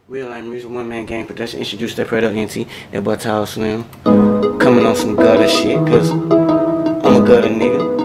Real Life Music, One Man Gang Production, introduced that Predator NT, that boy Tall Slim. Coming on some gutter shit, cause I'm a gutter nigga.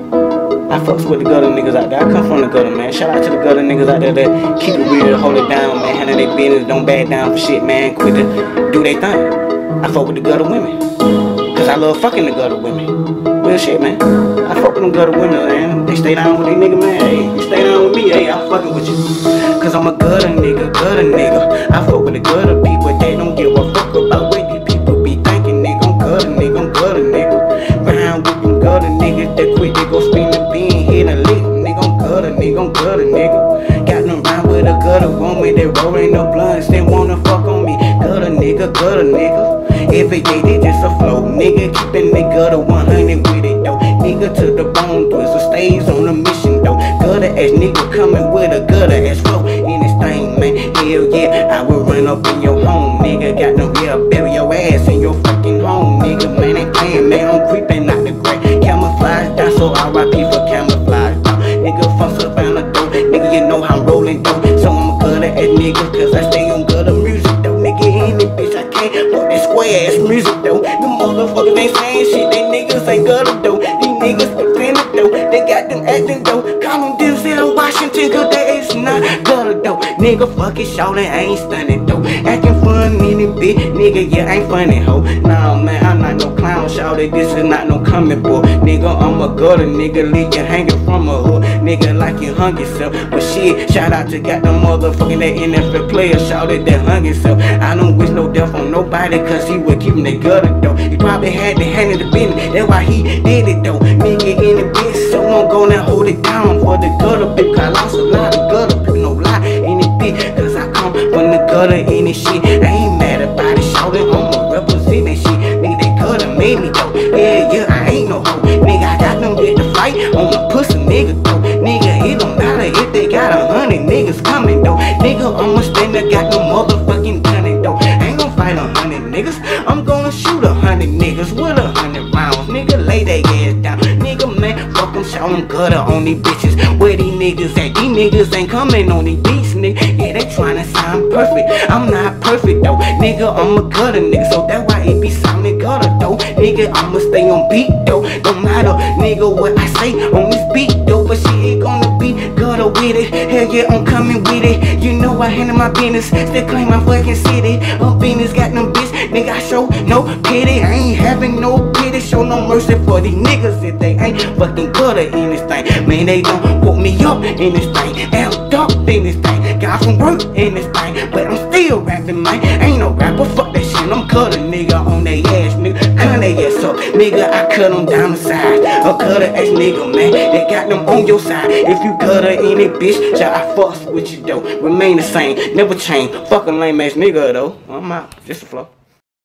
I fucks with the gutter niggas out there. I come from the gutter, man. Shout out to the gutter niggas out there that keep it real, hold it down, man. Handle their business, don't back down for shit, man. Quit to do their thing. I fuck with the gutter women, cause I love fucking the gutter women. Real shit, man. I fuck with them gutter women, man. They stay down with they nigga, man. Hey, you stay down with me, hey, I'm fucking with you. Cause I'm a gutter nigga, gutter nigga. I fuck with the gutter people, they don't give a fuck about what these people be thinking, nigga. I'm gutter nigga, I'm gutter nigga. Round with them gutter niggas that quit, they go spin the bean, hit a lick, nigga. I'm gutter nigga, I'm gutter nigga. Got them round with a gutter woman, they rolling the blunts, they wanna fuck on me. Gutter nigga, gutter nigga. Every day they just a flow, nigga. Keeping the gutter 100 with it though. Nigga to the bone, Twister stays on a mission though. Gutter ass nigga coming with a gutter ass flow in this thing, man. Hell yeah, I will run up in your home, nigga. Got no real, bury your ass in your fucking home, nigga. Man, ain't playing, man. I'm creeping out the gray. Camouflage down, so RIP for camouflage down. Nigga, fuss around the door, nigga. You know how I'm rolling though. So I'm a gutter ass nigga, cause I stay on gutter music though, nigga. In this bitch, I can't fuck this square ass music though. The motherfuckers ain't saying shit, they niggas ain't gutter though. These niggas pretending though, they got them acting though. Call them Denzel Washington, cause they is not gutter though. Nigga, fuck it, shawty, I ain't stunning though. Acting fun in it, bitch, nigga, yeah, ain't funny ho. Nah, man, I'm not no clown, shawty, this is not no comic book. Nigga, I'm a gutter, nigga, leave you hanging from a hook. Nigga, like you hung yourself, but shit, shout out to got them motherfucking that NFL player, shawty, that hung himself. I don't wish no death on nobody, cause he was keeping the gutter though. He probably had to handle the business, that's why he did it though. Nigga in the bitch, so I'm gonna hold it down for the gutter bitch, cause I lost a lot of gutter bitch, no lie in it bitch, cause I come from the gutter in this shit. I ain't mad about it, shawty, I'ma represent that shit. Nigga, that gutter made me though. Yeah, I ain't no hoe. Nigga, I got them with the fight on the pussy nigga though. Nigga, it don't matter if they got 100 niggas coming though. Nigga, I'ma stand there, got no motherfucking gunning though. I ain't gonna fight 100 niggas, I'm gonna shoot 100 niggas with 100 rounds. Nigga, lay they ass down. Nigga, man, fuck them, shout them gutter on these bitches. Where these niggas at? These niggas ain't coming on these beats, nigga. Yeah, they tryna sound perfect, I'm not perfect though. Nigga, I'm a gutter nigga, so that's why it be sounding gutter though. Nigga, I'ma stay on beat though. Don't matter, nigga, what I say on this beat though. But shit ain't gonna be gutter with it. Hell yeah, I'm coming with it. You know I handle my business, still claim my fucking city. Business got them bitch, nigga, I show no pity. I ain't having no pity, show no mercy for these niggas if they ain't fucking gutter in this thing. Man, they don't put me up in this thing, out up in this thing. Got some work in this thing, but I'm still rapping, man. Ain't no rapper, fuck that shit. I'm gutter nigga on they ass, nigga. Cut they ass up, nigga. I cut them down the side. A gutter ass nigga, man. They got them on your side. If you gutter in it, bitch, shall I fuss with you though? Remain the same, never change. Fucking lame ass nigga though. I'm out, just a flow.